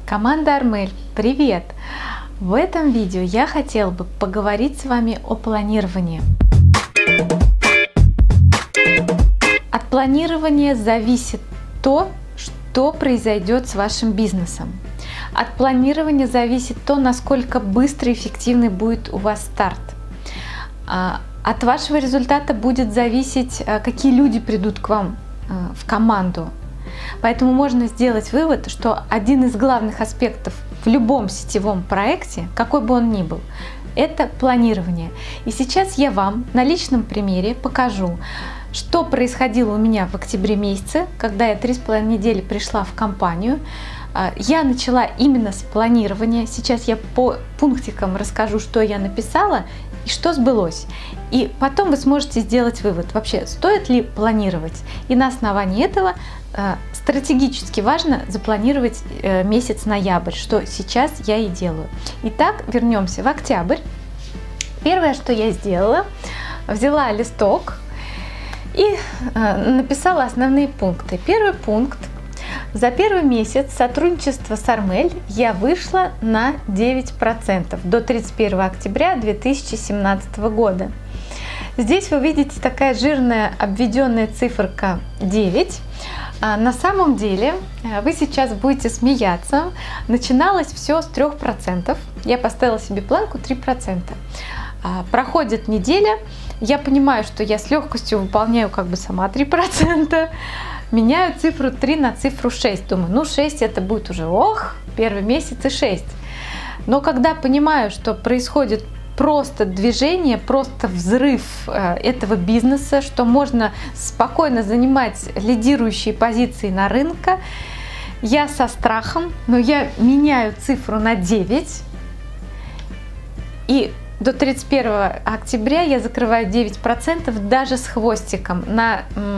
Команда Армель, привет! В этом видео я хотела бы поговорить с вами о планировании. От планирования зависит то, что произойдет с вашим бизнесом. От планирования зависит то, насколько быстро и эффективный будет у вас старт. От вашего результата будет зависеть, какие люди придут к вам в команду. Поэтому можно сделать вывод, что один из главных аспектов в любом сетевом проекте, какой бы он ни был, это планирование. И сейчас я вам на личном примере покажу, что происходило у меня в октябре месяце, когда я 3,5 недели пришла в компанию. Я начала именно с планирования. Сейчас я по пунктикам расскажу, что я написала и что сбылось. И потом вы сможете сделать вывод, вообще стоит ли планировать. И на основании этого стратегически важно запланировать месяц ноябрь, что сейчас я и делаю. Итак, вернемся в октябрь. Первое, что я сделала, взяла листок и написала основные пункты. Первый пункт. За первый месяц сотрудничества с Армель я вышла на 9% до 31 октября 2017 года. Здесь вы видите такая жирная обведенная циферка 9. На самом деле, вы сейчас будете смеяться, начиналось все с 3%. Я поставила себе планку 3%. Проходит неделя, я понимаю, что я с легкостью выполняю сама 3%. Меняю цифру 3 на цифру 6. Думаю, 6 это будет уже первый месяц и 6. Но когда понимаю, что происходит просто движение, просто взрыв этого бизнеса, что можно спокойно занимать лидирующие позиции на рынке, я со страхом, но я меняю цифру на 9. И до 31 октября я закрываю 9% даже с хвостиком на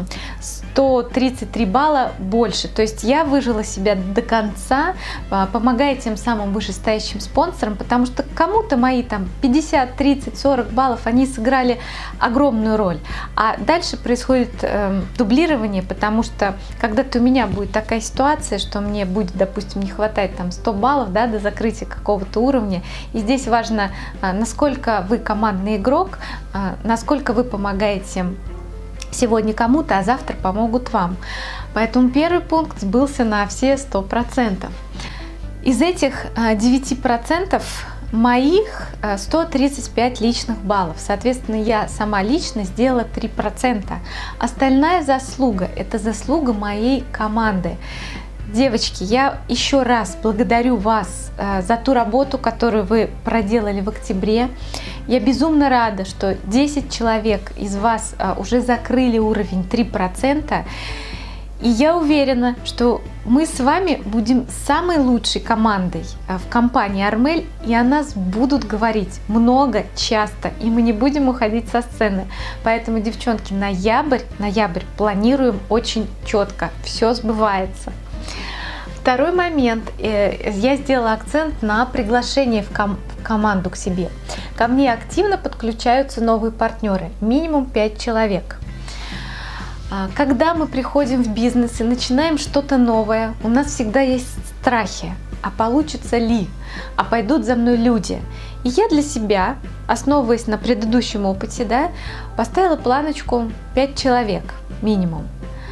133 балла больше. То есть я выжила себя до конца, помогая тем самым вышестоящим спонсорам, потому что кому-то мои 50, 30, 40 баллов, они сыграли огромную роль. А дальше происходит дублирование, потому что когда-то у меня будет такая ситуация, что мне будет, допустим, не хватать 100 баллов до закрытия какого-то уровня. И здесь важно, насколько вы командный игрок, насколько вы помогаете сегодня кому-то, а завтра помогут вам. Поэтому первый пункт сбылся на все 100%. Из этих 9% моих 135 личных баллов. Соответственно, я сама лично сделала 3%. Остальная заслуга – это заслуга моей команды. Девочки, я еще раз благодарю вас за ту работу, которую вы проделали в октябре. Я безумно рада, что 10 человек из вас уже закрыли уровень 3%. И я уверена, что мы с вами будем самой лучшей командой в компании Армель, и о нас будут говорить много, часто, и мы не будем уходить со сцены. Поэтому, девчонки, ноябрь планируем очень четко, все сбывается. Второй момент. Я сделала акцент на приглашение в команду к себе. Ко мне активно подключаются новые партнеры, минимум 5 человек. Когда мы приходим в бизнес и начинаем что-то новое, у нас всегда есть страхи. А получится ли? А пойдут за мной люди? И я для себя, основываясь на предыдущем опыте, поставила планочку 5 человек минимум.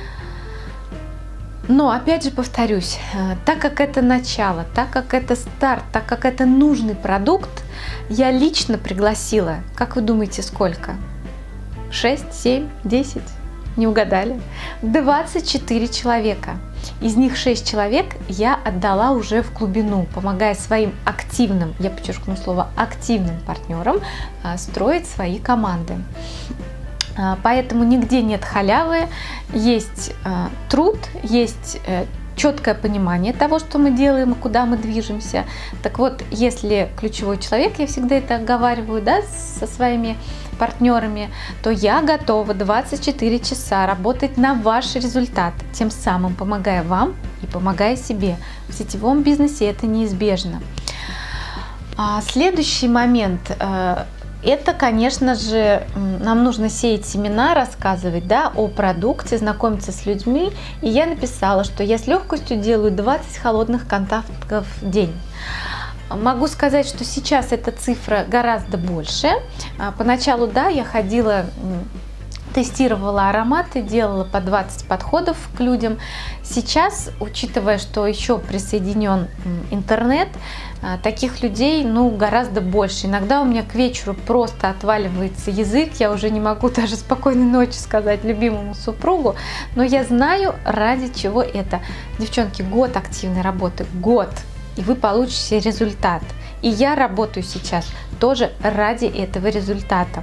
Но, опять же, повторюсь, так как это начало, так как это старт, так как это нужный продукт, я лично пригласила, как вы думаете, сколько? 6, 7, 10? Не угадали? 24 человека. Из них 6 человек я отдала уже в глубину, помогая своим активным, я подчеркну слово активным партнерам, строить свои команды. Поэтому нигде нет халявы, есть труд, есть четкое понимание того, что мы делаем и куда мы движемся. Так вот, если ключевой человек, я всегда это оговариваю со своими партнерами, то я готова 24 часа работать на ваш результат, тем самым помогая вам и помогая себе. В сетевом бизнесе это неизбежно. Следующий момент. Это, конечно же, нам нужно сеять семена, рассказывать, да, о продукте, знакомиться с людьми. И я написала, что я с легкостью делаю 20 холодных контактов в день. Могу сказать, что сейчас эта цифра гораздо больше. Поначалу, да, я ходила, тестировала ароматы, делала по 20 подходов к людям. Сейчас, учитывая, что еще присоединен интернет, таких людей, ну, гораздо больше. Иногда у меня к вечеру просто отваливается язык, я уже не могу даже спокойной ночи сказать любимому супругу, но я знаю, ради чего это. Девчонки, год активной работы, год, и вы получите результат. И я работаю сейчас тоже ради этого результата.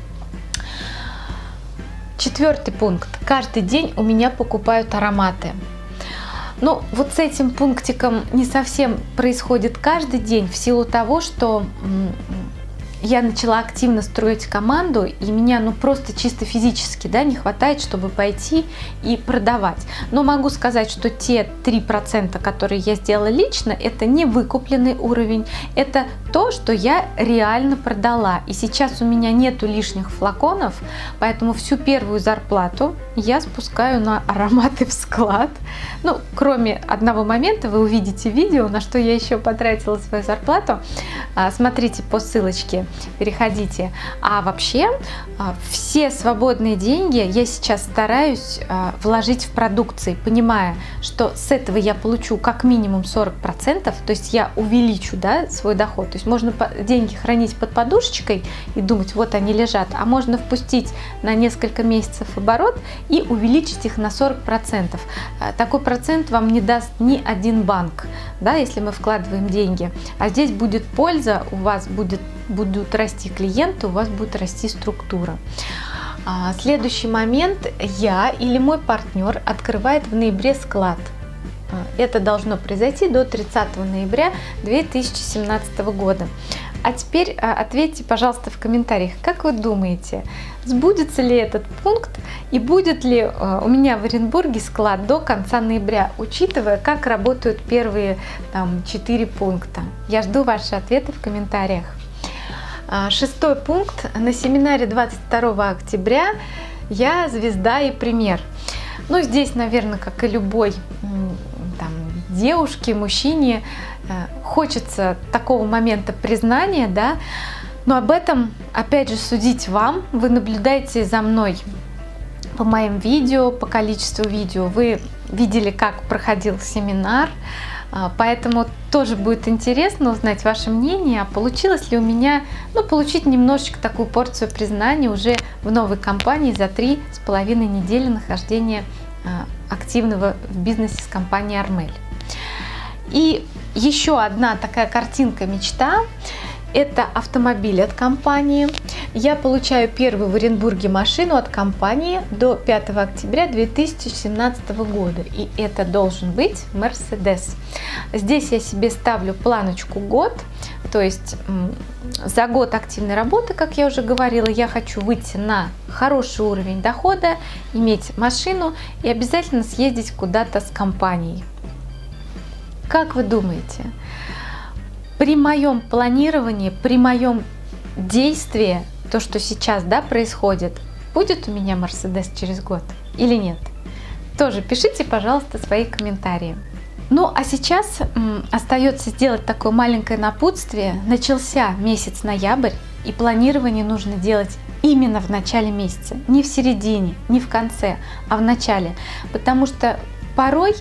4-й пункт. Каждый день у меня покупают ароматы. Ну, вот с этим пунктиком не совсем происходит каждый день, в силу того, что я начала активно строить команду, и меня, ну, просто чисто физически, да, не хватает, чтобы пойти и продавать. Но могу сказать, что те 3%, которые я сделала лично, это не выкупленный уровень, это то, что я реально продала. И сейчас у меня нету лишних флаконов, поэтому всю первую зарплату я спускаю на ароматы в склад. Ну, кроме одного момента, вы увидите видео, на что я еще потратила свою зарплату. Смотрите по ссылочке, переходите. А вообще, все свободные деньги я сейчас стараюсь вложить в продукции, понимая, что с этого я получу как минимум 40%, то есть я увеличу, да, свой доход. То есть можно деньги хранить под подушечкой и думать, вот они лежат, а можно впустить на несколько месяцев оборот и увеличить их на 40%. Такой процент вам не даст ни один банк, да, если мы вкладываем деньги. А здесь будет польза, у вас будут расти клиенты, у вас будет расти структура. Следующий момент. Я или мой партнер открывает в ноябре склад. Это должно произойти до 30 ноября 2017 года. А теперь ответьте, пожалуйста, в комментариях, как вы думаете, сбудется ли этот пункт и будет ли у меня в Оренбурге склад до конца ноября, учитывая, как работают первые 4 пункта. Я жду ваши ответы в комментариях. 6-й пункт. На семинаре 22 октября я звезда и пример. Ну, здесь, наверное, как и любой девушке, мужчине, хочется такого момента признания, да, но об этом, опять же, судить вам. Вы наблюдаете за мной по моим видео, по количеству видео. Вы видели, как проходил семинар, поэтому тоже будет интересно узнать ваше мнение, а получилось ли у меня, ну, получить немножечко такую порцию признания уже в новой компании за 3,5 недели нахождения активного в бизнесе с компанией Армель. И еще одна такая картинка-мечта – это автомобиль от компании. Я получаю первую в Оренбурге машину от компании до 5 октября 2017 года. И это должен быть Mercedes. Здесь я себе ставлю планочку год. То есть за год активной работы, как я уже говорила, я хочу выйти на хороший уровень дохода, иметь машину и обязательно съездить куда-то с компанией. Как вы думаете, при моем планировании, при моем действии, то, что сейчас, да, происходит, будет у меня Mercedes через год или нет? Тоже пишите, пожалуйста, свои комментарии. Ну, а сейчас остается сделать такое маленькое напутствие. Начался месяц ноябрь, и планирование нужно делать именно в начале месяца. Не в середине, не в конце, а в начале. Потому что порой,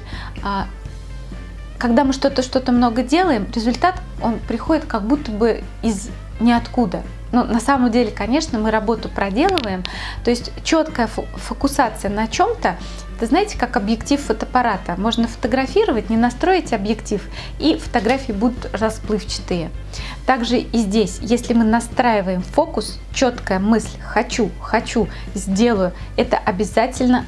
когда мы что-то много делаем, результат, он приходит как будто бы из ниоткуда. Но на самом деле, конечно, мы работу проделываем. То есть четкая фокусация на чем-то, это, знаете, как объектив фотоаппарата. Можно фотографировать, не настроить объектив, и фотографии будут расплывчатые. Также и здесь, если мы настраиваем фокус, четкая мысль «хочу», «сделаю», это обязательно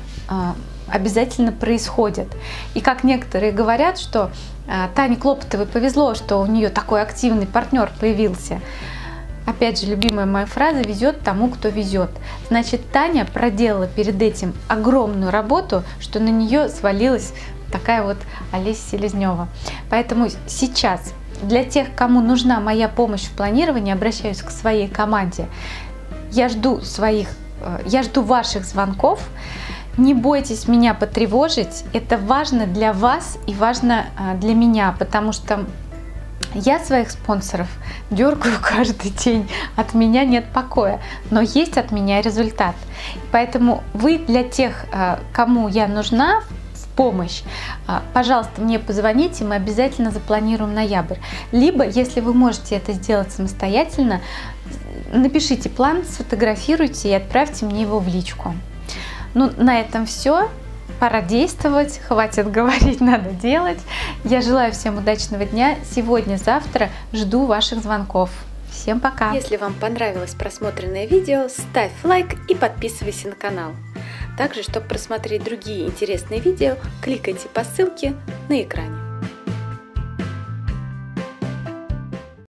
происходит. И как некоторые говорят, что Тане Клопотовой повезло, что у нее такой активный партнер появился. Опять же, любимая моя фраза: «Везет тому, кто везет». Значит, Таня проделала перед этим огромную работу, что на нее свалилась такая вот Олеся Селезнева. Поэтому сейчас Для тех, кому нужна моя помощь в планировании, обращаюсь к своей команде. Я жду ваших звонков. Не бойтесь меня потревожить. Это важно для вас и важно для меня, потому что я своих спонсоров дергаю каждый день. От меня нет покоя, но есть от меня результат. Поэтому вы для тех, кому я нужна в помощь, пожалуйста, мне позвоните, мы обязательно запланируем ноябрь. Либо, если вы можете это сделать самостоятельно, напишите план, сфотографируйте и отправьте мне его в личку. Ну, на этом все. Пора действовать, хватит говорить, надо делать. Я желаю всем удачного дня. Сегодня-завтра жду ваших звонков. Всем пока! Если вам понравилось просмотренное видео, ставь лайк и подписывайся на канал. Также, чтобы просмотреть другие интересные видео, кликайте по ссылке на экране.